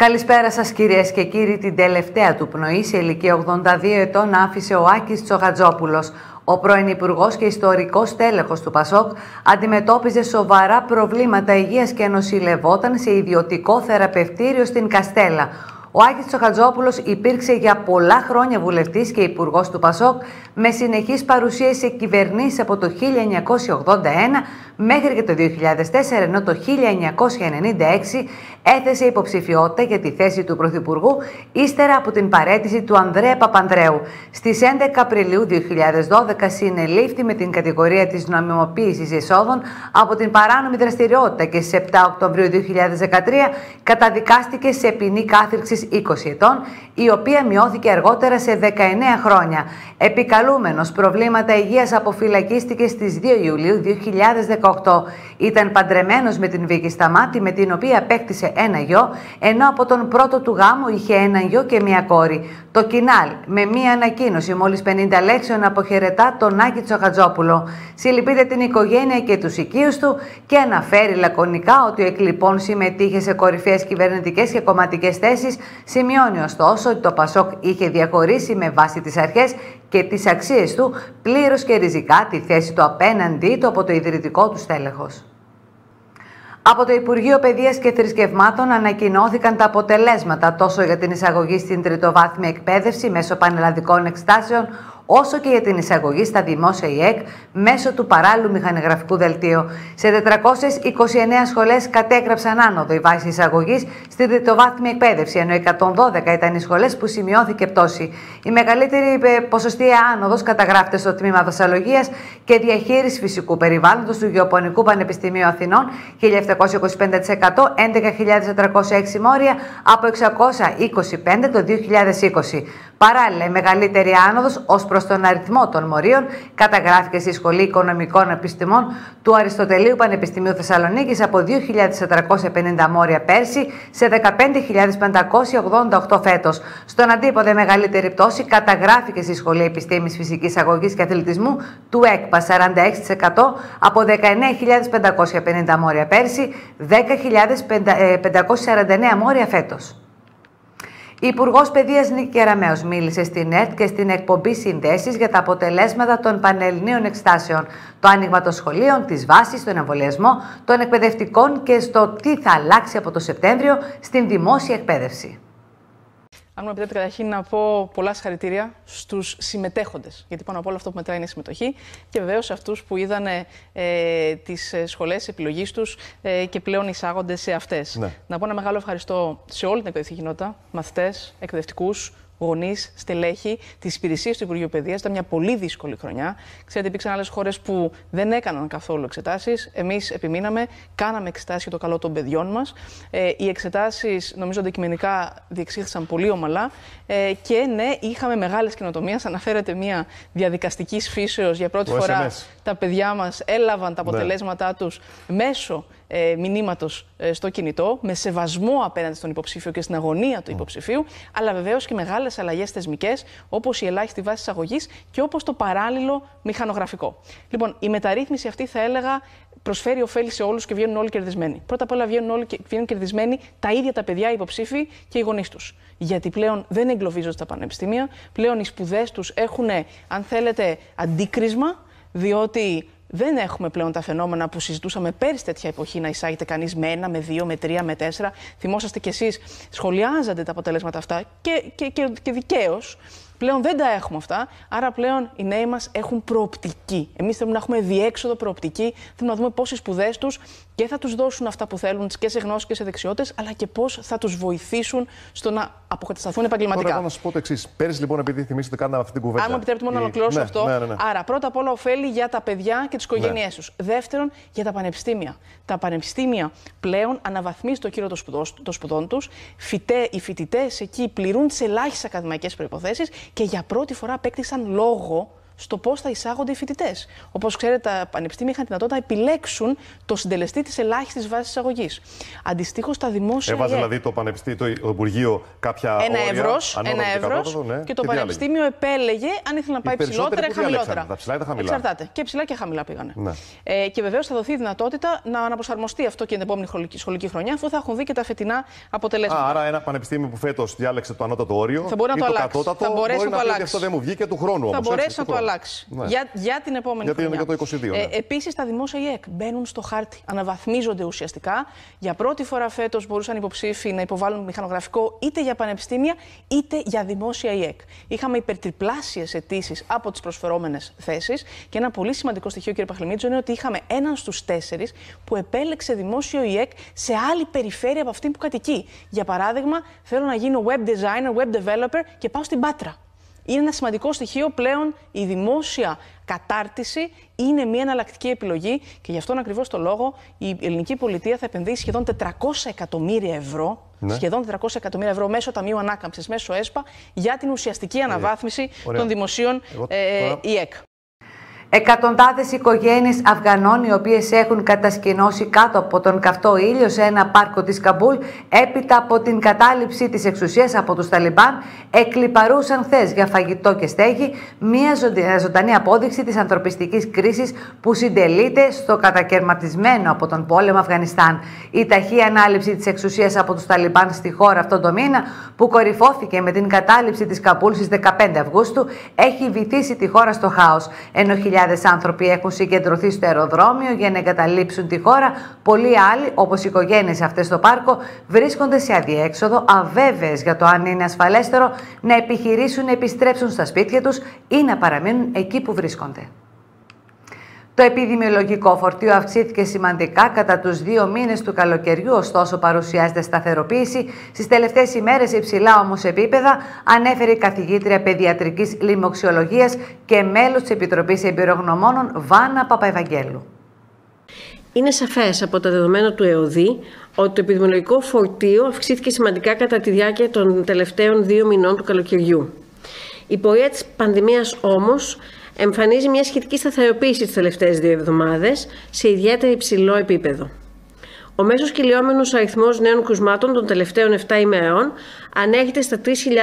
Καλησπέρα σας κυρίες και κύριοι. Την τελευταία του πνοή σε ηλικία 82 ετών άφησε ο Άκης Τσοχατζόπουλος. Ο πρώην Υπουργός και ιστορικός τέλεχος του ΠΑΣΟΚ αντιμετώπιζε σοβαρά προβλήματα υγείας και νοσηλευόταν σε ιδιωτικό θεραπευτήριο στην Καστέλα. Ο Άκης Τσοχατζόπουλος υπήρξε για πολλά χρόνια βουλευτής και υπουργός του ΠΑΣΟΚ με συνεχείς παρουσίες σε κυβερνήσεις από το 1981 μέχρι και το 2004, ενώ το 1996 έθεσε υποψηφιότητα για τη θέση του Πρωθυπουργού ύστερα από την παραίτηση του Ανδρέα Παπανδρέου. Στις 11 Απριλίου 2012 συνελήφθη με την κατηγορία της νομιμοποίησης εισόδων από την παράνομη δραστηριότητα και στις 7 Οκτωβρίου 2013 καταδικάστηκε σε ποινή κάθυρξης 20 ετών, η οποία μειώθηκε αργότερα σε 19 χρόνια. Επικαλούμενος προβλήματα υγείας αποφυλακίστηκε στις 2 Ιουλίου 2018. Ήταν παντρεμένος με την Βίκη Σταμάτη, με την οποία απέκτησε ένα γιο, ενώ από τον πρώτο του γάμο είχε ένα γιο και μία κόρη. Το Κινάλ, με μία ανακοίνωση μόλις 50 λέξεων, αποχαιρετά τον Άκη Τσοχατζόπουλο. Συλληπείται την οικογένεια και τους οικείους του και αναφέρει λακωνικά ότι ο εκλειπών συμμετείχε σε κορυφαίες κυβερνητικές και κομματικές θέσεις. Σημειώνει ωστόσο ότι το ΠΑΣΟΚ είχε διαχωρίσει με βάση τις αρχές και τις αξίες του πλήρως και ριζικά τη θέση του απέναντί του από το ιδρυτικό του στέλεχος. Από το Υπουργείο Παιδείας και Θρησκευμάτων ανακοινώθηκαν τα αποτελέσματα τόσο για την εισαγωγή στην τριτοβάθμια εκπαίδευση μέσω πανελλαδικών εξετάσεων, όσο και για την εισαγωγή στα δημόσια ΙΕΚ μέσω του παράλληλου μηχανογραφικού δελτίου. Σε 429 σχολές κατέγραψαν άνοδο η βάση εισαγωγής στην τριτοβάθμια εκπαίδευση, ενώ 112 ήταν οι σχολές που σημειώθηκε πτώση. Η μεγαλύτερη ποσοστία άνοδος καταγράφεται στο τμήμα δασολογίας και διαχείρισης φυσικού περιβάλλοντος του Γεωπονικού Πανεπιστημίου Αθηνών, 1725%, 11.406 μόρια από 625 το 2020. Παράλληλα, η μεγαλύτερη άνοδος ως προς τον αριθμό των μορίων καταγράφηκε στη Σχολή Οικονομικών Επιστημών του Αριστοτελείου Πανεπιστημίου Θεσσαλονίκης από 2.450 μόρια πέρσι σε 15.588 φέτος. Στον αντίποδα, η μεγαλύτερη πτώση καταγράφηκε στη Σχολή Επιστήμης Φυσικής Αγωγής και Αθλητισμού του ΕΚΠΑ, 46%, από 19.550 μόρια πέρσι, 10.549 μόρια φέτος. Η Υπουργός Παιδείας Νίκη Κεραμέως μίλησε στην ΕΡΤ και στην εκπομπή Συνδέσεις για τα αποτελέσματα των πανελληνίων εξετάσεων, το άνοιγμα των σχολείων, τις βάσεις, τον εμβολιασμό των εκπαιδευτικών και στο τι θα αλλάξει από το Σεπτέμβριο στην δημόσια εκπαίδευση. Αν μου επιτρέπετε, καταρχήν να πω πολλά συγχαρητήρια στους συμμετέχοντες. Γιατί πάνω απ' όλο αυτό που μετράει είναι η συμμετοχή. Και βεβαίως σε αυτούς που είδανε τις σχολές επιλογής τους και πλέον εισάγονται σε αυτές. Ναι. Να πω ένα μεγάλο ευχαριστώ σε όλη την εκπαιδευτική κοινότητα, μαθητές, εκπαιδευτικούς, γονείς, στελέχη, τις υπηρεσίες του Υπουργείου Παιδείας. Ήταν μια πολύ δύσκολη χρονιά. Ξέρετε, υπήρξαν άλλες χώρες που δεν έκαναν καθόλου εξετάσεις. Εμείς επιμείναμε, κάναμε εξετάσεις για το καλό των παιδιών μας. Οι εξετάσεις, νομίζω, αντικειμενικά διεξήχθησαν πολύ ομαλά. Και ναι, είχαμε μεγάλες καινοτομίες. Αναφέρεται μια διαδικαστικής φύσεως. Για πρώτη φορά τα παιδιά μας έλαβαν τα αποτελέσματά τους μέσω μηνύματος στο κινητό, με σεβασμό απέναντι στον υποψήφιο και στην αγωνία του υποψηφίου, αλλά βεβαίως και μεγάλες αλλαγές θεσμικές, όπως η ελάχιστη βάση εισαγωγής και όπως το παράλληλο μηχανογραφικό. Λοιπόν, η μεταρρύθμιση αυτή, θα έλεγα, προσφέρει ωφέλη σε όλους και βγαίνουν όλοι κερδισμένοι. Πρώτα απ' όλα βγαίνουν κερδισμένοι τα ίδια τα παιδιά, οι υποψήφοι και οι γονείς τους. Γιατί πλέον δεν εγκλωβίζονται στα πανεπιστήμια, πλέον οι σπουδές τους έχουν, αν θέλετε, αντίκρισμα, διότι δεν έχουμε πλέον τα φαινόμενα που συζητούσαμε πέρυσι τέτοια εποχή, να εισάγεται κανείς με 1, με 2, με 3, με 4. Θυμόσαστε κι εσείς, σχολιάζατε τα αποτελέσματα αυτά και δικαίως. Πλέον δεν τα έχουμε αυτά, άρα πλέον οι νέοι μας έχουν προοπτική. Εμείς θέλουμε να έχουμε διέξοδο, προοπτική, θέλουμε να δούμε πώς οι σπουδές τους και θα τους δώσουν αυτά που θέλουν και σε γνώσεις και σε δεξιότητες, αλλά και πώς θα τους βοηθήσουν στο να αποκατασταθούν επαγγελματικά. Τώρα, να σας πω το εξής. Πέρυσι, λοιπόν, επειδή θυμήσατε, κάναμε αυτή την κουβέντα. Αν μου επιτρέπετε μόνο να ολοκληρώσω αυτό. Ναι. Άρα, πρώτα απ' όλα, ωφέλη για τα παιδιά και τις οικογένειές τους. Δεύτερον, για τα πανεπιστήμια. Τα πανεπιστήμια πλέον αναβαθμίζουν το κύριο των σπουδών τους. Οι φοιτητές εκεί πληρούν τις ελάχιστες ακαδημαϊκές προϋποθέσεις και για πρώτη φορά απέκτησαν λόγο στο πώς θα εισάγονται οι φοιτητές. Όπως ξέρετε, τα πανεπιστήμια είχαν τη δυνατότητα να επιλέξουν το συντελεστή της ελάχιστης βάσης εισαγωγής. Αντιστοίχως, τα δημόσια. Έβαζε δηλαδή το Υπουργείο κάποια ένα εύρος, ναι, και το πανεπιστήμιο επέλεγε αν ήθελε να πάει ψηλότερα ή χαμηλότερα. Τα ψηλά ή τα χαμηλά. Εξαρτάται. Και ψηλά και χαμηλά πήγανε. Ναι. Και βεβαίως θα δοθεί η δυνατότητα να αναπροσαρμοστεί αυτό και την επόμενη σχολική χρονιά, αφού θα έχουν δει και τα φετινά αποτελέσματα. Άρα, ένα πανεπιστήμιο που φέτος διάλεξε το ανώτατο όριο θα μπορεί να το αλλάξει. Κατώτατο, θα μπορέσει μπορεί να το αλλάξει. Αυτό δεν μου βγήκε του χρόνου. Θα μπορέσει να το αλλάξει. Ναι. Για την επόμενη χρονιά. Για το 2022. Ναι. Επίσης, τα δημόσια ΙΕΚ μπαίνουν στο χάρτη. Αναβαθμίζονται ουσιαστικά. Για πρώτη φορά φέτος μπορούσαν οι υποψήφοι να υποβάλουν μηχανογραφικό είτε για πανεπιστήμια είτε για δημόσια ΙΕΚ. Είχαμε υπερτριπλάσιες αιτήσεις από τις προσφερόμενες θέσεις. Και ένα πολύ σημαντικό στοιχείο, κύριε Παχλημίτσο, είναι ότι είχαμε έναν στους 4 που επέλεξε δημόσιο ΙΕΚ σε άλλη περιφέρεια από αυτή που κατοικεί. Για παράδειγμα, θέλω να γίνω web designer, web developer και πάω στην Πάτρα. Είναι ένα σημαντικό στοιχείο πλέον. Η δημόσια κατάρτιση είναι μια εναλλακτική επιλογή και γι' αυτόν ακριβώς το λόγο η ελληνική πολιτεία θα επενδύσει σχεδόν 400 εκατομμύρια ευρώ. Ναι. Σχεδόν 400 εκατομμύρια ευρώ μέσω Ταμείου Ανάκαμψης, μέσω ΕΣΠΑ, για την ουσιαστική αναβάθμιση των δημοσίων ΙΕΚ. Εκατοντάδες οικογένειες Αφγανών, οι οποίες έχουν κατασκηνώσει κάτω από τον καυτό ήλιο σε ένα πάρκο της Καμπούλ, έπειτα από την κατάληψη της εξουσίας από τους Ταλιμπάν, εκλιπαρούσαν χθες για φαγητό και στέγη, μια ζωντανή απόδειξη της ανθρωπιστικής κρίσης που συντελείται στο κατακαιρματισμένο από τον πόλεμο Αφγανιστάν. Η ταχεία ανάληψη της εξουσίας από τους Ταλιμπάν στη χώρα αυτόν τον μήνα, που κορυφώθηκε με την κατάληψη της Καμπούλ στις 15 Αυγούστου, έχει βυθίσει τη χώρα στο χάος. Ενώ χιλιάδες άνθρωποι έχουν συγκεντρωθεί στο αεροδρόμιο για να εγκαταλείψουν τη χώρα, πολλοί άλλοι, όπως οι οικογένειες αυτές στο πάρκο, βρίσκονται σε αδιέξοδο, αβέβαιες για το αν είναι ασφαλέστερο να επιχειρήσουν να επιστρέψουν στα σπίτια τους ή να παραμείνουν εκεί που βρίσκονται. Το επιδημιολογικό φορτίο αυξήθηκε σημαντικά κατά τους 2 μήνες του καλοκαιριού, ωστόσο παρουσιάζεται σταθεροποίηση στις τελευταίες ημέρες σε υψηλά όμως επίπεδα, ανέφερε η καθηγήτρια παιδιατρικής λοιμοξιολογίας και μέλος της Επιτροπής Εμπειρογνωμόνων Βάνα Παπαευαγγέλου. Είναι σαφές από τα δεδομένα του ΕΟΔΗ ότι το επιδημιολογικό φορτίο αυξήθηκε σημαντικά κατά τη διάρκεια των τελευταίων 2 μηνών του καλοκαιριού. Η πορεία της πανδημίας όμως εμφανίζει μια σχετική σταθεροποίηση τις τελευταίες 2 εβδομάδες σε ιδιαίτερα υψηλό επίπεδο. Ο μέσος κυλιόμενος αριθμός νέων κρουσμάτων των τελευταίων 7 ημερών ανέρχεται στα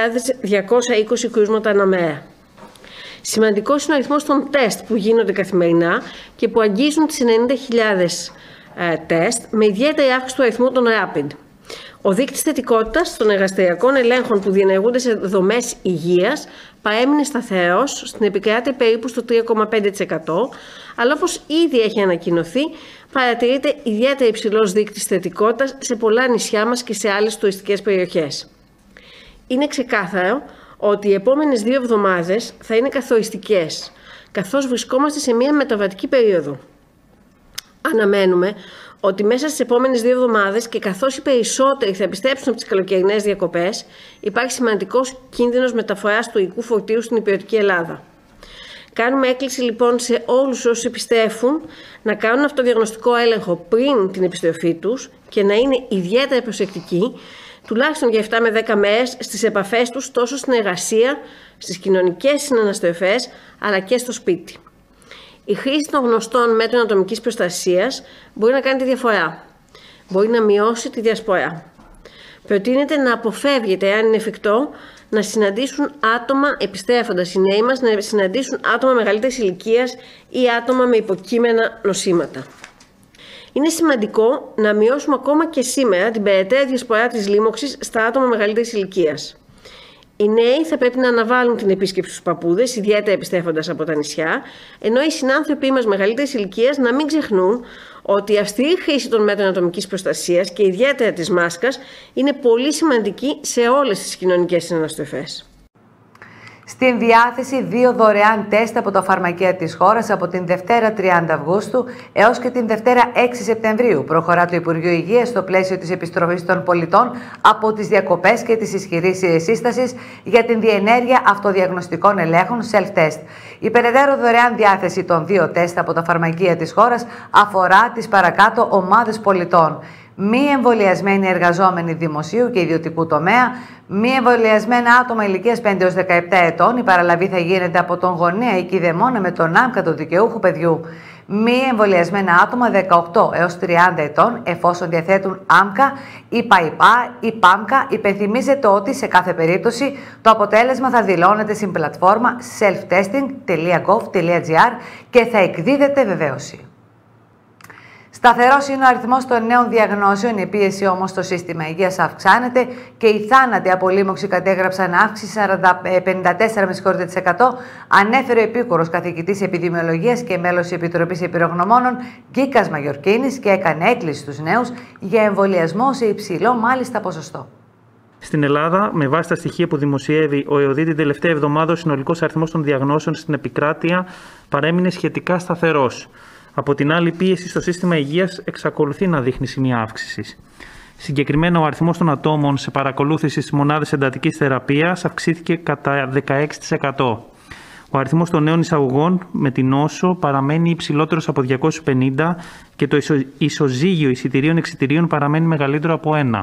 3.220 κρούσματα ανά μέρα. Σημαντικός είναι ο αριθμός των τεστ που γίνονται καθημερινά και που αγγίζουν τις 90.000 τεστ, με ιδιαίτερη αύξηση του αριθμού των rapid. Ο δείκτης θετικότητας των εργαστηριακών ελέγχων που διενεργούνται σε δομές υγείας παρέμεινε σταθερός στην επικράτεια περίπου στο 3,5%, αλλά όπως ήδη έχει ανακοινωθεί, παρατηρείται ιδιαίτερα υψηλός δείκτης θετικότητας σε πολλά νησιά μας και σε άλλες τουριστικές περιοχές. Είναι ξεκάθαρο ότι οι επόμενες 2 εβδομάδες θα είναι καθοριστικές, καθώς βρισκόμαστε σε μια μεταβατική περίοδο. Αναμένουμε ότι μέσα στις επόμενες 2 εβδομάδες και καθώς οι περισσότεροι θα επιστρέψουν από τις καλοκαιρινές διακοπές, υπάρχει σημαντικός κίνδυνος μεταφοράς του υλικού φορτίου στην υπηρετική Ελλάδα. Κάνουμε έκκληση λοιπόν σε όλους όσους επιστρέφουν να κάνουν αυτοδιαγνωστικό έλεγχο πριν την επιστροφή τους και να είναι ιδιαίτερα προσεκτικοί, τουλάχιστον για 7 με 10 μέρες στις επαφές τους τόσο στην εργασία, στις κοινωνικές συναναστροφές αλλά και στο σπίτι. Η χρήση των γνωστών μέτρων ατομικής προστασίας μπορεί να κάνει τη διαφορά. Μπορεί να μειώσει τη διασπορά. Προτείνεται να αποφεύγεται, αν είναι εφικτό, να συναντήσουν άτομα, επιστρέφοντας οι νέοι μας, να συναντήσουν άτομα μεγαλύτερης ηλικίας ή άτομα με υποκείμενα νοσήματα. Είναι σημαντικό να μειώσουμε ακόμα και σήμερα την περαιτέρω διασπορά της λίμωξης στα άτομα μεγαλύτερης ηλικίας. Οι νέοι θα πρέπει να αναβάλουν την επίσκεψη στους παππούδες, ιδιαίτερα επιστρέφοντας από τα νησιά, ενώ οι συνάνθρωποι μας μεγαλύτερης ηλικίας να μην ξεχνούν ότι η αυστηρή χρήση των μέτρων ατομικής προστασίας και ιδιαίτερα της μάσκας είναι πολύ σημαντική σε όλες τις κοινωνικές συναναστροφές. Στην διάθεση 2 δωρεάν τεστ από τα φαρμακεία της χώρας από την Δευτέρα 30 Αυγούστου έως και την Δευτέρα 6 Σεπτεμβρίου. Προχωρά το Υπουργείο Υγείας στο πλαίσιο της επιστροφής των πολιτών από τις διακοπές και της ισχυρής σύστασης για την διενέργεια αυτοδιαγνωστικών ελέγχων self-test. Η περαιτέρω δωρεάν διάθεση των 2 τεστ από τα φαρμακεία της χώρας αφορά τις παρακάτω ομάδες πολιτών. μη εμβολιασμένοι εργαζόμενοι δημοσίου και ιδιωτικού τομέα, μη εμβολιασμένα άτομα ηλικίας 5 έως 17 ετών, η παραλαβή θα γίνεται από τον γονέα ή κηδεμόνα με τον άμκα του δικαιούχου παιδιού. Μη εμβολιασμένα άτομα 18 έως 30 ετών, εφόσον διαθέτουν άμκα ή ΠΑΙΠΑ ή ΠΑΜΚΑ, υπενθυμίζεται ότι σε κάθε περίπτωση το αποτέλεσμα θα δηλώνεται στην πλατφόρμα selftesting.gov.gr και θα εκδίδεται βεβαίωση. Σταθερός είναι ο αριθμός των νέων διαγνώσεων, η πίεση όμως στο σύστημα υγείας αυξάνεται και οι θάνατοι από λίμωξη κατέγραψαν αύξηση 54%, ανέφερε ο επίκουρος καθηγητής επιδημιολογίας και μέλος της Επιτροπής Εμπειρογνωμόνων Γκίκας Μαγιορκίνης και έκανε έκκληση στους νέους για εμβολιασμό σε υψηλό μάλιστα ποσοστό. Στην Ελλάδα, με βάση τα στοιχεία που δημοσιεύει ο ΕΟΔΗ την τελευταία εβδομάδα, ο συνολικός αριθμός των διαγνώσεων στην επικράτεια παρέμεινε σχετικά σταθερός. Από την άλλη, η πίεση στο σύστημα υγείας εξακολουθεί να δείχνει σημεία αύξησης. Συγκεκριμένα, ο αριθμός των ατόμων σε παρακολούθηση στις μονάδες εντατικής θεραπείας αυξήθηκε κατά 16%. Ο αριθμός των νέων εισαγωγών με την νόσο παραμένει υψηλότερος από 250 και το ισοζύγιο εισιτηρίων-εξιτηρίων παραμένει μεγαλύτερο από 1.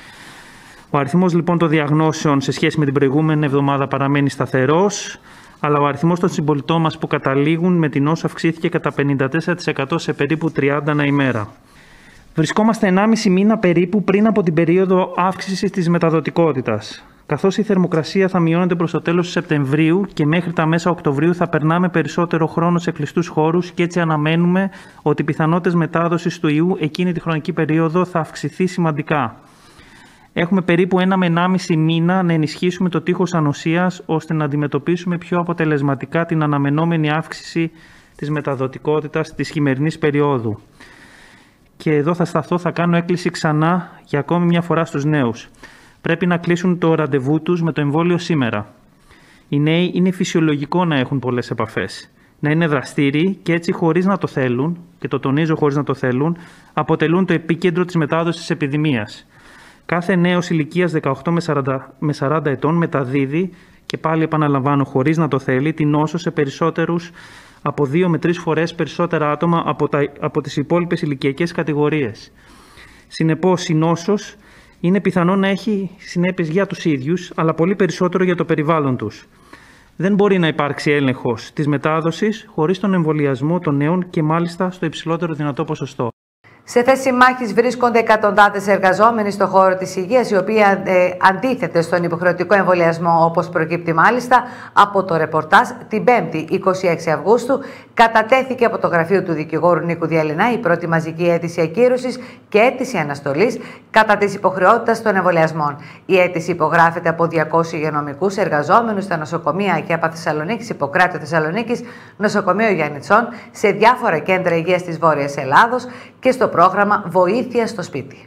Ο αριθμός λοιπόν των διαγνώσεων σε σχέση με την προηγούμενη εβδομάδα παραμένει σταθερός, αλλά ο αριθμός των συμπολιτών μας που καταλήγουν με την νόσο αυξήθηκε κατά 54% σε περίπου 30 ανά ημέρα. Βρισκόμαστε 1,5 μήνα περίπου πριν από την περίοδο αύξησης της μεταδοτικότητας. Καθώς η θερμοκρασία θα μειώνεται προς το τέλος του Σεπτεμβρίου και μέχρι τα μέσα Οκτωβρίου θα περνάμε περισσότερο χρόνο σε κλειστούς χώρους και έτσι αναμένουμε ότι οι πιθανότητες μετάδοσης του ιού εκείνη τη χρονική περίοδο θα αυξηθεί σημαντικά. Έχουμε περίπου 1 με 1,5 μήνα να ενισχύσουμε το τείχος ανοσίας ώστε να αντιμετωπίσουμε πιο αποτελεσματικά την αναμενόμενη αύξηση της μεταδοτικότητας της χειμερινής περίοδου. Και εδώ θα σταθώ, θα κάνω έκκληση ξανά για ακόμη μια φορά στους νέους. Πρέπει να κλείσουν το ραντεβού τους με το εμβόλιο σήμερα. Οι νέοι είναι φυσιολογικό να έχουν πολλές επαφές, να είναι δραστήριοι και έτσι χωρίς να το θέλουν, και το τονίζω χωρίς να το θέλουν, αποτελούν το επίκεντρο της μετάδοσης της επιδημίας. Κάθε νέος ηλικίας 18 με 40 ετών μεταδίδει, και πάλι επαναλαμβάνω χωρίς να το θέλει, την νόσο σε περισσότερους από 2 με 3 φορές περισσότερα άτομα από τις υπόλοιπες ηλικιακές κατηγορίες. Συνεπώς, η νόσος είναι πιθανό να έχει συνέπειες για τους ίδιους, αλλά πολύ περισσότερο για το περιβάλλον τους. Δεν μπορεί να υπάρξει έλεγχος της μετάδοσης χωρίς τον εμβολιασμό των νέων και μάλιστα στο υψηλότερο δυνατό ποσοστό. Σε θέση μάχης βρίσκονται εκατοντάδες εργαζόμενοι στον χώρο της υγείας, οι οποίοι αντίθεται στον υποχρεωτικό εμβολιασμό, όπως προκύπτει μάλιστα από το ρεπορτάζ. Την 5η, 26 Αυγούστου, κατατέθηκε από το γραφείο του δικηγόρου Νίκου Διαλυνά η πρώτη μαζική αίτηση ακύρωσης και αίτηση αναστολής κατά της υποχρεότητας των εμβολιασμών. Η αίτηση υπογράφεται από 200 υγειονομικούς εργαζόμενους στα νοσοκομεία και από Θεσσαλονίκης, Ιπποκράτιο Θεσσαλονίκης, νοσοκομείο Γιάννητσών, σε διάφορα κέντρα υγείας της Βόρειας Ελλάδος και στο πρόγραμμα Βοήθεια στο σπίτι.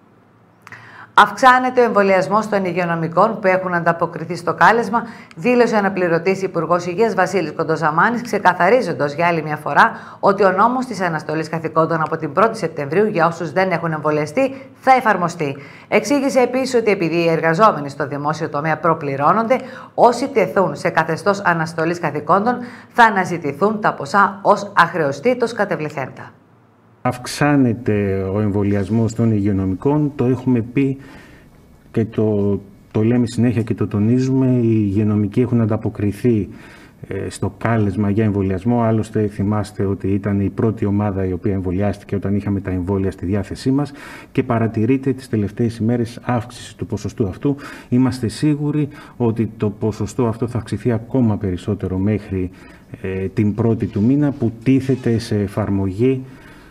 Αυξάνεται ο εμβολιασμός των υγειονομικών που έχουν ανταποκριθεί στο κάλεσμα, δήλωσε ο αναπληρωτής Υπουργός Υγείας Βασίλης Κοντοζαμάνης, ξεκαθαρίζοντας για άλλη μια φορά ότι ο νόμος της αναστολής καθηκόντων από την 1η Σεπτεμβρίου για όσους δεν έχουν εμβολιαστεί θα εφαρμοστεί. Εξήγησε επίσης ότι επειδή οι εργαζόμενοι στο δημόσιο τομέα προπληρώνονται, όσοι τεθούν σε καθεστώς αναστολής καθηκόντων θα αναζητηθούν τα ποσά ως αχρεωστήτως κατεβληθέντα. Αυξάνεται ο εμβολιασμός των υγειονομικών, το έχουμε πει και το λέμε συνέχεια και το τονίζουμε. Οι υγειονομικοί έχουν ανταποκριθεί στο κάλεσμα για εμβολιασμό. Άλλωστε θυμάστε ότι ήταν η πρώτη ομάδα η οποία εμβολιάστηκε όταν είχαμε τα εμβόλια στη διάθεσή μας και παρατηρείται τις τελευταίες ημέρες αύξηση του ποσοστού αυτού. Είμαστε σίγουροι ότι το ποσοστό αυτό θα αυξηθεί ακόμα περισσότερο μέχρι την 1η του μήνα που τίθεται σε εφαρμογή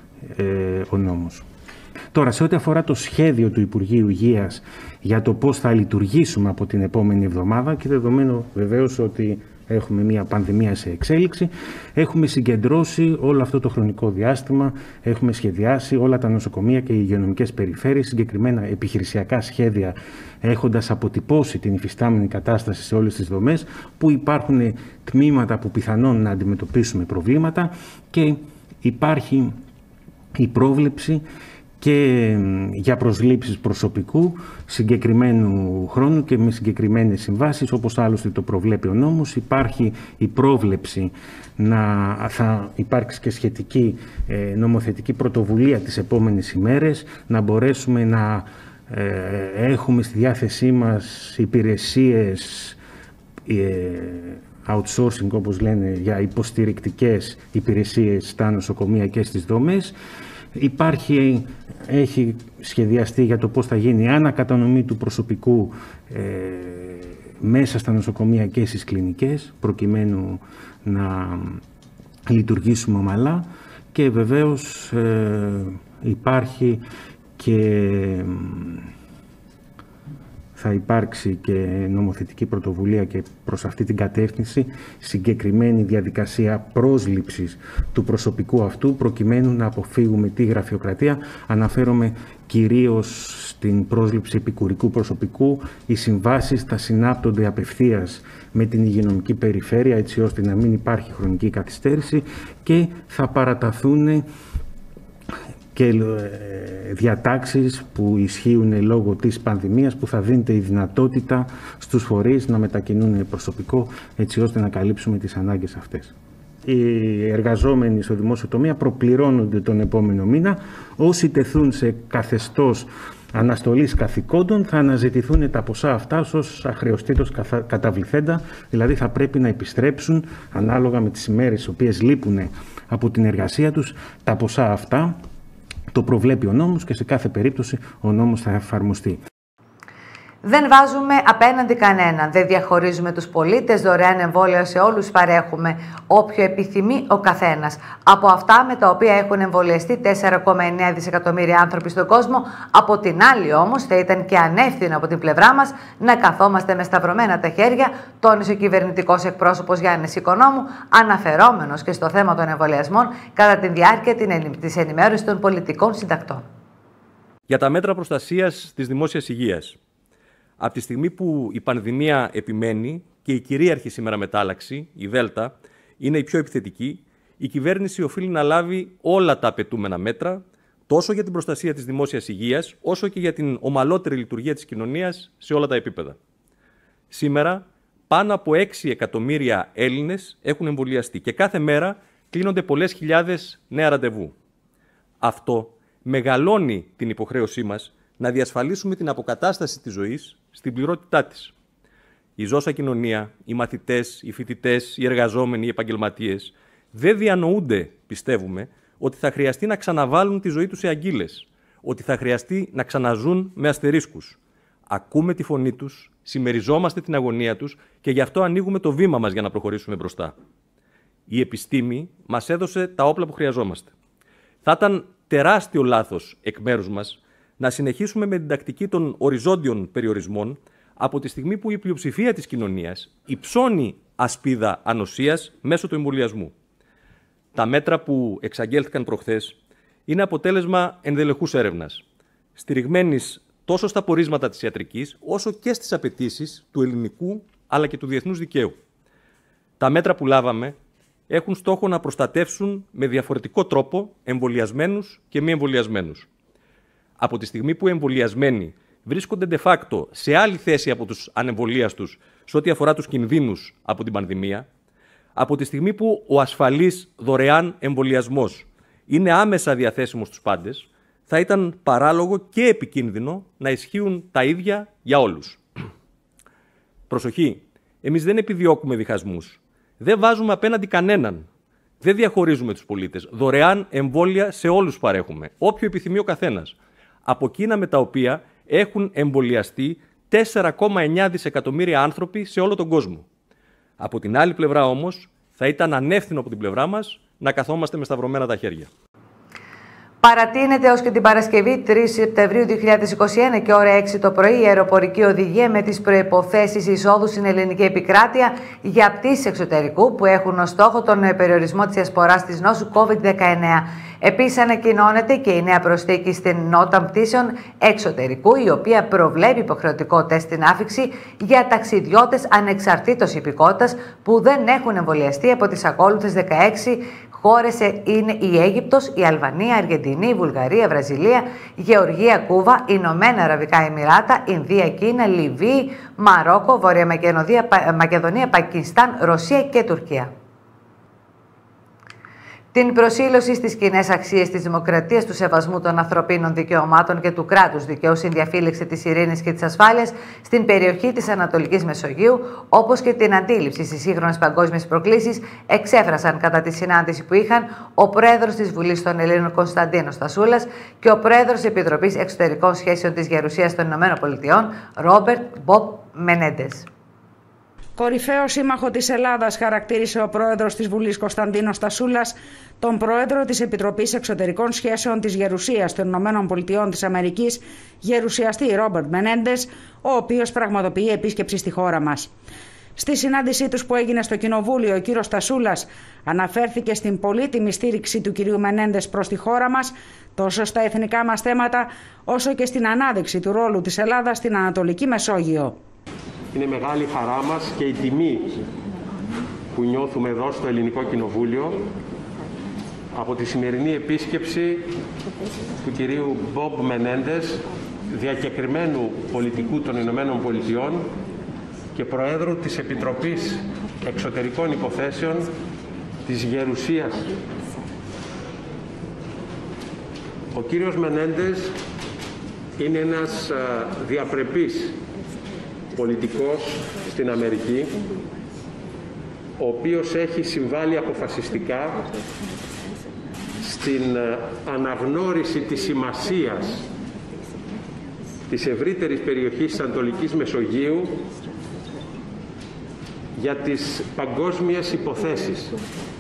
ο νόμος. Τώρα, σε ό,τι αφορά το σχέδιο του Υπουργείου Υγείας για το πώς θα λειτουργήσουμε από την επόμενη εβδομάδα και δεδομένου βεβαίως ότι έχουμε μια πανδημία σε εξέλιξη, έχουμε συγκεντρώσει όλο αυτό το χρονικό διάστημα, έχουμε σχεδιάσει όλα τα νοσοκομεία και οι υγειονομικές περιφέρειες, συγκεκριμένα επιχειρησιακά σχέδια, έχοντας αποτυπώσει την υφιστάμενη κατάσταση σε όλες τις δομές, που υπάρχουν τμήματα που πιθανόν να αντιμετωπίσουμε προβλήματα και υπάρχει η πρόβλεψη και για προσλήψεις προσωπικού συγκεκριμένου χρόνου και με συγκεκριμένες συμβάσεις, όπως άλλωστε το προβλέπει ο νόμος. Υπάρχει η πρόβλεψη θα υπάρξει και σχετική νομοθετική πρωτοβουλία τις επόμενες ημέρες, να μπορέσουμε να έχουμε στη διάθεσή μας υπηρεσίες outsourcing, όπως λένε, για υποστηρικτικές υπηρεσίες στα νοσοκομεία και στις δομές. Έχει σχεδιαστεί για το πώς θα γίνει η ανακατανομή του προσωπικού μέσα στα νοσοκομεία και στις κλινικές, προκειμένου να λειτουργήσουμε ομαλά, και βεβαίως υπάρχει και θα υπάρξει και νομοθετική πρωτοβουλία και προς αυτή την κατεύθυνση συγκεκριμένη διαδικασία πρόσληψης του προσωπικού αυτού, προκειμένου να αποφύγουμε τη γραφειοκρατία. Αναφέρομαι κυρίως στην πρόσληψη επικουρικού προσωπικού. Οι συμβάσεις θα συνάπτονται απευθείας με την υγειονομική περιφέρεια, έτσι ώστε να μην υπάρχει χρονική καθυστέρηση, και θα παραταθούν και διατάξεις που ισχύουν λόγω της πανδημίας, που θα δίνεται η δυνατότητα στους φορείς να μετακινούν προσωπικό, έτσι ώστε να καλύψουμε τις ανάγκες αυτές. Οι εργαζόμενοι στο δημόσιο τομέα προπληρώνονται τον επόμενο μήνα. Όσοι τεθούν σε καθεστώς αναστολής καθηκόντων θα αναζητηθούν τα ποσά αυτά ως αχρεωστήτως καταβληθέντα, δηλαδή θα πρέπει να επιστρέψουν ανάλογα με τις ημέρες τις οποίες λείπουν από την εργασία τους τα ποσά αυτά. Το προβλέπει ο νόμος και σε κάθε περίπτωση ο νόμος θα εφαρμοστεί. Δεν βάζουμε απέναντι κανέναν. Δεν διαχωρίζουμε τους πολίτες. Δωρεάν εμβόλια σε όλους παρέχουμε, όποιο επιθυμεί ο καθένας. Από αυτά με τα οποία έχουν εμβολιαστεί 4,9 δισεκατομμύρια άνθρωποι στον κόσμο. Από την άλλη όμως θα ήταν και ανεύθυνο από την πλευρά μας να καθόμαστε με σταυρωμένα τα χέρια, τόνισε ο κυβερνητικός εκπρόσωπος Γιάννης Οικονόμου, αναφερόμενος και στο θέμα των εμβολιασμών κατά τη διάρκεια της ενημέρωσης των πολιτικών συντακτών. Για τα μέτρα προστασίας της δημόσιας υγείας. Από τη στιγμή που η πανδημία επιμένει και η κυρίαρχη σήμερα μετάλλαξη, η Δέλτα, είναι η πιο επιθετική, η κυβέρνηση οφείλει να λάβει όλα τα απαιτούμενα μέτρα, τόσο για την προστασία της δημόσιας υγείας, όσο και για την ομαλότερη λειτουργία της κοινωνίας σε όλα τα επίπεδα. Σήμερα, πάνω από 6 εκατομμύρια Έλληνες έχουν εμβολιαστεί και κάθε μέρα κλείνονται πολλές χιλιάδες νέα ραντεβού. Αυτό μεγαλώνει την υποχρέωσή μας να διασφαλίσουμε την αποκατάσταση της ζωής στην πληρότητά της. Η ζώσα κοινωνία, οι μαθητές, οι φοιτητές, οι εργαζόμενοι, οι επαγγελματίες δεν διανοούνται, πιστεύουμε, ότι θα χρειαστεί να ξαναβάλουν τη ζωή τους σε αγκύλες, ότι θα χρειαστεί να ξαναζούν με αστερίσκους. Ακούμε τη φωνή τους, συμμεριζόμαστε την αγωνία τους και γι' αυτό ανοίγουμε το βήμα μας για να προχωρήσουμε μπροστά. Η επιστήμη μας έδωσε τα όπλα που χρειαζόμαστε. Θα ήταν τεράστιο λάθος εκ μέρους μας να συνεχίσουμε με την τακτική των οριζόντιων περιορισμών από τη στιγμή που η πλειοψηφία της κοινωνίας υψώνει ασπίδα ανοσίας μέσω του εμβολιασμού. Τα μέτρα που εξαγγέλθηκαν προχθές είναι αποτέλεσμα ενδελεχούς έρευνας, στηριγμένης τόσο στα πορίσματα της ιατρικής, όσο και στις απαιτήσεις του ελληνικού αλλά και του διεθνούς δικαίου. Τα μέτρα που λάβαμε έχουν στόχο να προστατεύσουν με διαφορετικό τρόπο εμβολιασμένους και μη εμβολιασμένους. Από τη στιγμή που οι εμβολιασμένοι βρίσκονται de facto σε άλλη θέση από τους ανεμβολίαστους σε ό,τι αφορά τους κινδύνους από την πανδημία, από τη στιγμή που ο ασφαλής δωρεάν εμβολιασμός είναι άμεσα διαθέσιμος στους πάντες, θα ήταν παράλογο και επικίνδυνο να ισχύουν τα ίδια για όλους. Προσοχή, εμείς δεν επιδιώκουμε διχασμούς. Δεν βάζουμε απέναντι κανέναν. Δεν διαχωρίζουμε τους πολίτες. Δωρεάν εμβόλια σε όλους παρέχουμε, όποιο επιθυμεί ο καθένας. Από εκείνα με τα οποία έχουν εμβολιαστεί 4,9 δισεκατομμύρια άνθρωποι σε όλο τον κόσμο. Από την άλλη πλευρά όμως, θα ήταν ανεύθυνο από την πλευρά μας να καθόμαστε με σταυρωμένα τα χέρια. Παρατείνεται ως και την Παρασκευή 3 Σεπτεμβρίου 2021 και ώρα 6 το πρωί η αεροπορική οδηγία με τις προϋποθέσεις εισόδου στην ελληνική επικράτεια για πτήσεις εξωτερικού που έχουν ως στόχο τον περιορισμό της διασποράς της νόσου COVID-19. Επίσης ανακοινώνεται και η νέα προσθήκη στην νότα πτήσεων εξωτερικού, η οποία προβλέπει υποχρεωτικό τεστ στην άφιξη για ταξιδιώτες ανεξαρτήτως υπηκότητας που δεν έχουν εμβολιαστεί από τις ακόλουθες 16 Χώρες είναι η Αίγυπτος, η Αλβανία, Αργεντινή, η Βουλγαρία, Βραζιλία, Γεωργία, Κούβα, Ηνωμένα Αραβικά Εμιράτα, Ινδία, Κίνα, Λιβύη, Μαρόκο, Βόρεια Μακεδονία, Πακιστάν, Ρωσία και Τουρκία. Την προσήλωση στις κοινές αξίες της δημοκρατίας, του σεβασμού των ανθρωπίνων δικαιωμάτων και του κράτους δικαίου στην διαφύλαξη της ειρήνης και της ασφάλειας στην περιοχή της Ανατολικής Μεσογείου, όπως και την αντίληψη στις σύγχρονες παγκόσμιες προκλήσεις, εξέφρασαν κατά τη συνάντηση που είχαν ο Πρόεδρος της Βουλής των Ελλήνων Κωνσταντίνος Στασούλας και ο Πρόεδρος της Επιτροπής Εξωτερικών Σχέσεων της Γερουσίας των ΗΠΑ, Ρόμπερτ Μπομπ Μενέντες. Κορυφαίο σύμμαχο της Ελλάδας χαρακτήρισε ο πρόεδρος της Βουλής Κωνσταντίνος Στασούλας τον πρόεδρο της Επιτροπής Εξωτερικών Σχέσεων της Γερουσίας των ΗΠΑ, γερουσιαστή Ρόμπερτ Μενέντες, ο οποίος πραγματοποιεί επίσκεψη στη χώρα μας. Στη συνάντησή τους που έγινε στο Κοινοβούλιο, ο κύριος Στασούλας αναφέρθηκε στην πολύτιμη στήριξη του κυρίου Μενέντες προς τη χώρα μας, τόσο στα εθνικά μας θέματα, όσο και στην ανάδειξη του ρόλου της Ελλάδας στην Ανατολική Μεσόγειο. Είναι μεγάλη χαρά μας και η τιμή που νιώθουμε εδώ στο Ελληνικό Κοινοβούλιο από τη σημερινή επίσκεψη του κυρίου Μπομπ Μενέντες, διακεκριμένου πολιτικού των Ηνωμένων Πολιτειών και Προέδρου της Επιτροπής Εξωτερικών Υποθέσεων της Γερουσίας. Ο κύριος Μενέντες είναι ένας διαπρεπής πολιτικός στην Αμερική, ο οποίος έχει συμβάλει αποφασιστικά στην αναγνώριση της σημασίας της ευρύτερης περιοχής της Ανατολικής Μεσογείου για τις παγκόσμιες υποθέσεις.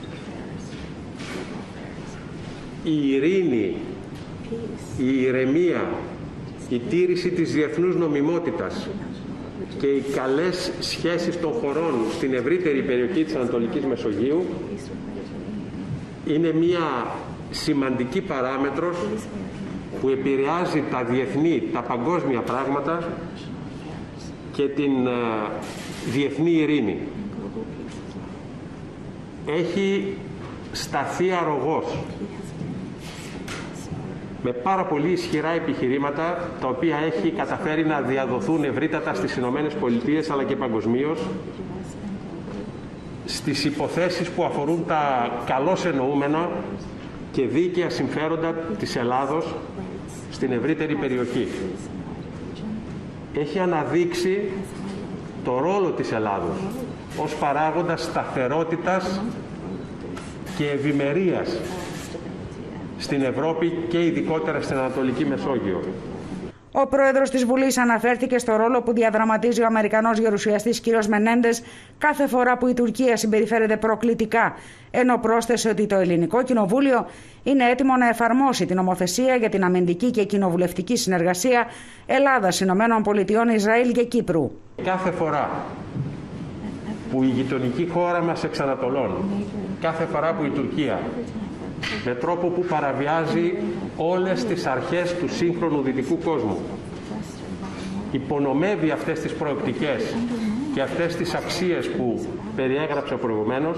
Η ειρήνη, η ηρεμία, η τήρηση της διεθνούς νομιμότητας και οι καλές σχέσεις των χωρών στην ευρύτερη περιοχή της Ανατολικής Μεσογείου είναι μια σημαντική παράμετρος που επηρεάζει τα διεθνή, τα παγκόσμια πράγματα και την διεθνή ειρήνη. Έχει σταθεί αρρωγός με πάρα πολύ ισχυρά επιχειρήματα, τα οποία έχει καταφέρει να διαδοθούν ευρύτατα στις Ηνωμένες Πολιτείες αλλά και παγκοσμίως, στις υποθέσεις που αφορούν τα καλώς εννοούμενα και δίκαια συμφέροντα της Ελλάδος στην ευρύτερη περιοχή. Έχει αναδείξει το ρόλο της Ελλάδος ως παράγοντας σταθερότητας και ευημερίας στην Ευρώπη και ειδικότερα στην Ανατολική Μεσόγειο. Ο πρόεδρος της Βουλής αναφέρθηκε στο ρόλο που διαδραματίζει ο Αμερικανός γερουσιαστής κ. Μενέντες κάθε φορά που η Τουρκία συμπεριφέρεται προκλητικά, ενώ πρόσθεσε ότι το Ελληνικό Κοινοβούλιο είναι έτοιμο να εφαρμόσει την νομοθεσία για την αμυντική και κοινοβουλευτική συνεργασία Ελλάδας, Ηνωμένων Πολιτειών, Ισραήλ και Κύπρου. Κάθε φορά που η γειτονική χώρα μας εξ Ανατολών, κάθε φορά που η Τουρκία με τρόπο που παραβιάζει όλες τις αρχές του σύγχρονου δυτικού κόσμου, υπονομεύει αυτές τις προοπτικές και αυτές τις αξίες που περιέγραψα προηγουμένως,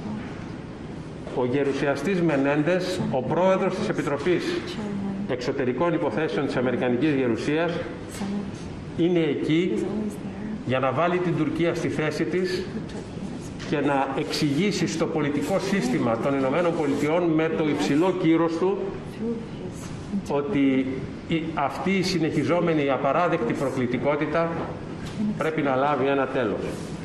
ο γερουσιαστής Μενέντες, ο πρόεδρος της Επιτροπής Εξωτερικών Υποθέσεων της Αμερικανικής Γερουσίας, είναι εκεί για να βάλει την Τουρκία στη θέση της και να εξηγήσει στο πολιτικό σύστημα των Ηνωμένων Πολιτειών με το υψηλό κύρος του ότι αυτή η συνεχιζόμενη απαράδεκτη προκλητικότητα πρέπει να λάβει ένα τέλος.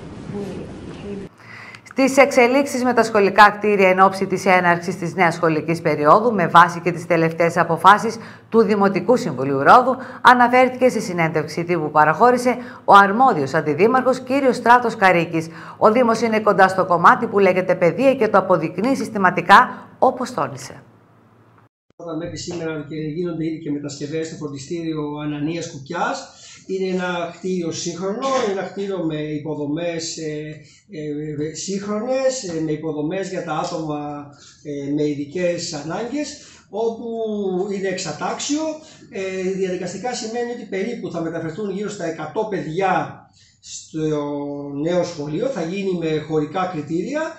Στις εξελίξεις με τα σχολικά κτίρια εν ώψη της έναρξης της νέας σχολικής περίοδου, με βάση και τις τελευταίες αποφάσεις του Δημοτικού Συμβουλίου Ρόδου, αναφέρθηκε στη συνέντευξη τύπου που παραχώρησε ο αρμόδιος αντιδήμαρχος κ. Στράτος Καρίκης. Ο Δήμος είναι κοντά στο κομμάτι που λέγεται παιδεία και το αποδεικνύει συστηματικά, όπως τόνισε. Μέχρι σήμερα και γίνονται ήδη και μετασκευές στο φροντιστήριο Ανανίας Κουκιάς. Είναι ένα κτίριο σύγχρονο, είναι ένα κτίριο με υποδομές σύγχρονες, με υποδομές για τα άτομα με ειδικές ανάγκες, όπου είναι εξατάξιο. Διαδικαστικά σημαίνει ότι περίπου θα μεταφερθούν γύρω στα 100 παιδιά στο νέο σχολείο, θα γίνει με χωρικά κριτήρια.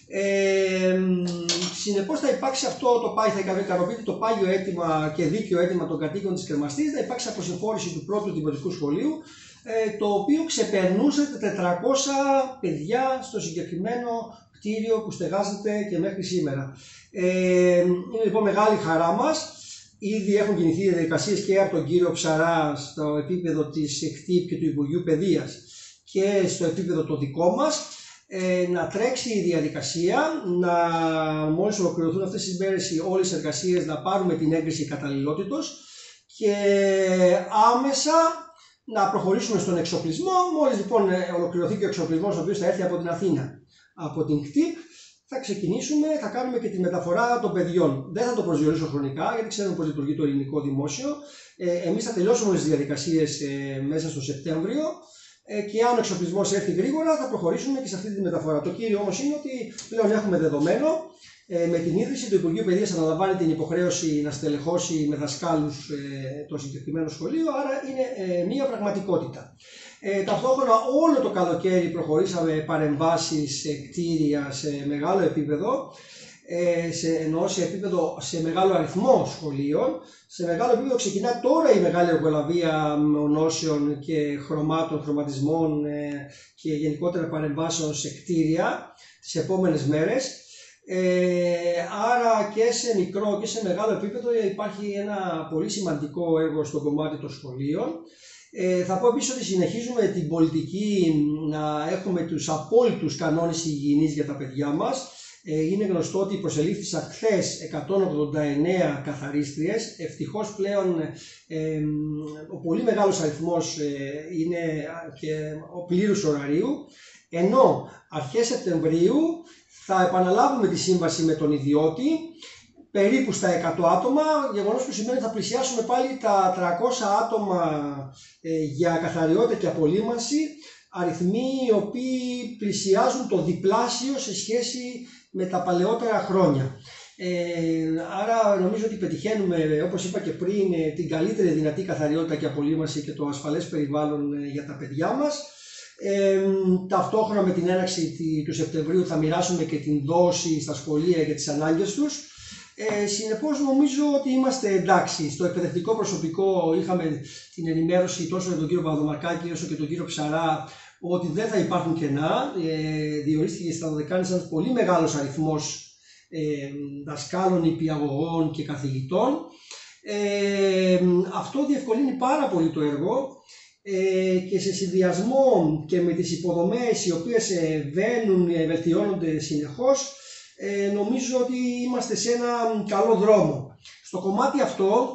Συνεπώς θα υπάρξει αυτό το πάγιο, θα ικανοποιείται το πάγιο αίτημα και δίκαιο αίτημα των κατοίκων της Κρεμαστής, θα υπάρξει αποσυμφόρηση του πρώτου δημοτικού σχολείου, το οποίο ξεπερνούσε τα 400 παιδιά στο συγκεκριμένο κτίριο που στεγάζεται και μέχρι σήμερα. Είναι λοιπόν μεγάλη χαρά μας. Ήδη έχουν κινηθεί οι διαδικασίες και από τον κύριο Ψαρά στο επίπεδο της ΕΚΤΙΠ και του Υπουργείου Παιδείας και στο επίπεδο το δικό μας, να τρέξει η διαδικασία, μόλις ολοκληρωθούν αυτές τις μέρες όλες οι εργασίες, να πάρουμε την έγκριση καταλληλότητος και άμεσα να προχωρήσουμε στον εξοπλισμό. Μόλις λοιπόν ολοκληρωθεί και ο εξοπλισμός, ο οποίος θα έρθει από την Αθήνα, από την ΚΤΙΠ, θα ξεκινήσουμε, θα κάνουμε και τη μεταφορά των παιδιών. Δεν θα το προσδιορίσω χρονικά, γιατί ξέρουμε πώς λειτουργεί το ελληνικό δημόσιο. Εμείς θα τελειώσουμε τις διαδικασίες μέσα στο Σεπτέμβριο και αν ο εξοπλισμός έρθει γρήγορα θα προχωρήσουμε και σε αυτή τη μεταφορά. Το κύριο όμως είναι ότι πλέον έχουμε δεδομένο, με την ίδρυση του Υπουργείου Παιδείας αναλαμβάνει την υποχρέωση να στελεχώσει με δασκάλους το συγκεκριμένο σχολείο, άρα είναι μία πραγματικότητα. Ταυτόχρονα όλο το καλοκαίρι προχωρήσαμε παρεμβάσεις σε κτίρια σε μεγάλο επίπεδο, σε μεγάλο αριθμό σχολείων. Σε μεγάλο επίπεδο ξεκινά τώρα η μεγάλη εργολαβία ονώσεων και χρωματισμών και γενικότερα παρεμβάσεων σε κτίρια τις επόμενες μέρες. Άρα και σε μικρό και σε μεγάλο επίπεδο υπάρχει ένα πολύ σημαντικό έργο στο κομμάτι των σχολείων. Θα πω επίσης ότι συνεχίζουμε την πολιτική να έχουμε τους απόλυτους κανόνες υγιεινής για τα παιδιά μας. Είναι γνωστό ότι προσελήφθησαν χθες 189 καθαρίστριες. Ευτυχώς πλέον ο πολύ μεγάλος αριθμός είναι και ο πλήρους ωραρίου. Ενώ αρχές Σεπτεμβρίου θα επαναλάβουμε τη σύμβαση με τον ιδιώτη, περίπου στα 100 άτομα, γεγονός που σημαίνει ότι θα πλησιάσουμε πάλι τα 300 άτομα για καθαριότητα και απολύμανση, αριθμοί οι οποίοι πλησιάζουν το διπλάσιο σε σχέση με τα παλαιότερα χρόνια. Άρα νομίζω ότι πετυχαίνουμε, όπως είπα και πριν, την καλύτερη δυνατή καθαριότητα και απολύμανση και το ασφαλές περιβάλλον για τα παιδιά μας. Ταυτόχρονα με την έναρξη του Σεπτεμβρίου θα μοιράσουμε και την δόση στα σχολεία για τις ανάγκες τους. Συνεπώς νομίζω ότι είμαστε εντάξει. Στο εκπαιδευτικό προσωπικό είχαμε την ενημέρωση τόσο για τον κύριο Παπαδομαρκάκη όσο και τον κύριο Ψαρά ότι δεν θα υπάρχουν κενά. Διορίστηκε στα Δωδεκάνησα ένας πολύ μεγάλος αριθμός δασκάλων, υπηαγωγών και καθηγητών. Αυτό διευκολύνει πάρα πολύ το έργο και σε συνδυασμό και με τις υποδομές οι οποίες βελτιώνονται συνεχώς, νομίζω ότι είμαστε σε ένα καλό δρόμο. Στο κομμάτι αυτό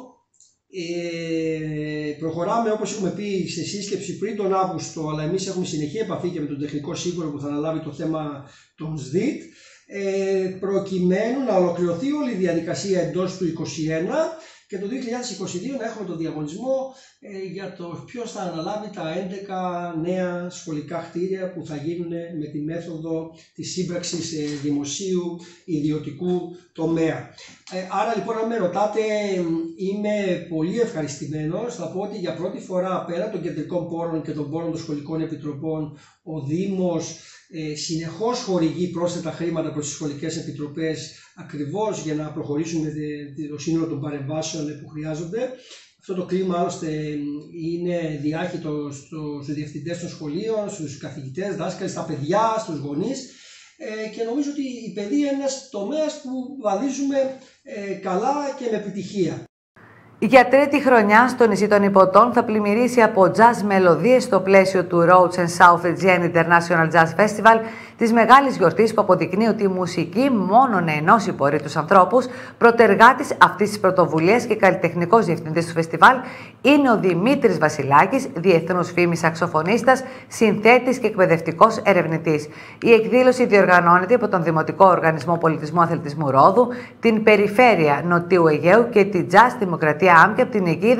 προχωράμε, όπως έχουμε πει, σε σύσκεψη πριν τον Αύγουστο, αλλά εμείς έχουμε συνεχή επαφή και με τον τεχνικό σύμβουλο που θα αναλάβει το θέμα των ΣΔΙΤ, προκειμένου να ολοκληρωθεί όλη η διαδικασία εντός του 2021 και το 2022 να έχουμε τον διαγωνισμό για το ποιος θα αναλάβει τα 11 νέα σχολικά κτίρια που θα γίνουν με τη μέθοδο της σύμπραξης δημοσίου ιδιωτικού τομέα. Άρα λοιπόν, αν με ρωτάτε, είμαι πολύ ευχαριστημένος. Θα πω ότι για πρώτη φορά, πέρα των κεντρικών πόρων και των πόρων των σχολικών επιτροπών, ο Δήμος συνεχώς χορηγεί πρόσθετα χρήματα προς τις σχολικές επιτροπές, ακριβώς για να προχωρήσουμε το σύνολο των παρεμβάσεων που χρειάζονται. Αυτό το κλίμα άλλωστε είναι διάχυτο στους διευθυντές των σχολείων, στους καθηγητές, δάσκαλοι, στα παιδιά, στους γονείς, και νομίζω ότι η παιδεία είναι ένας τομέας που βαδίζουμε καλά και με επιτυχία. Για τρίτη χρονιά στο νησί των Ιππωτών θα πλημμυρίσει από jazz μελωδίες στο πλαίσιο του Rhodes and South Aegean International Jazz Festival, της μεγάλης γιορτής που αποδεικνύει ότι η μουσική μόνο να ενώσει μπορεί τους ανθρώπους. Πρωτεργάτης αυτής της πρωτοβουλίας και καλλιτεχνικός διευθυντής του φεστιβάλ είναι ο Δημήτρης Βασιλάκης, διεθνούς φήμης σαξοφωνίστας, συνθέτης και εκπαιδευτικός ερευνητής. Η εκδήλωση διοργανώνεται από τον Δημοτικό Οργανισμό Πολιτισμού Αθλητισμού Ρόδου, την Περιφέρεια Νοτιού Αιγαίου και την Jazz Δημοκρατία ΑΜΚΕ από την αιγίδα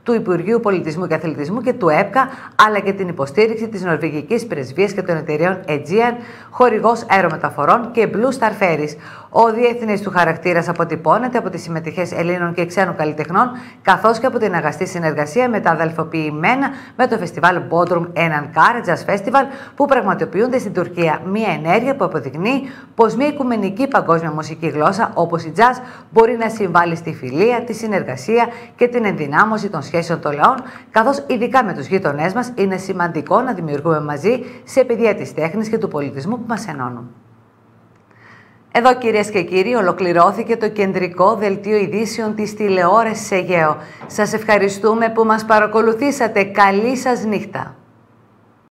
του Υπουργείου Πολιτισμού και Αθλητισμού και του ΕΠΚΑ, αλλά και την υποστήριξη της Νορβηγικής Πρεσβείας και των εταιρεών Aegean, χορηγός αερομεταφορών και Blue Star Ferries. Ο διεθνής του χαρακτήρας αποτυπώνεται από τις συμμετοχές Ελλήνων και ξένων καλλιτεχνών, καθώς και από την αγαστή συνεργασία με τα αδελφοποιημένα με το φεστιβάλ Bodrum Enankar Jazz Festival, που πραγματοποιούνται στην Τουρκία. Μια ενέργεια που αποδεικνύει πως μια οικουμενική παγκόσμια μουσική γλώσσα όπως η jazz μπορεί να συμβάλλει στη φιλία, τη συνεργασία και την ενδυνάμωση των σχέσεων των λαών, καθώς ειδικά με τους γείτονές μας είναι σημαντικό να δημιουργούμε μαζί σε παιδεία της τέχνης και του πολιτισμού που μας ενώνουν. Εδώ, κυρίες και κύριοι, ολοκληρώθηκε το κεντρικό δελτίο ειδήσεων της τηλεόρασης Αιγαίο. Σας ευχαριστούμε που μας παρακολουθήσατε. Καλή σας νύχτα.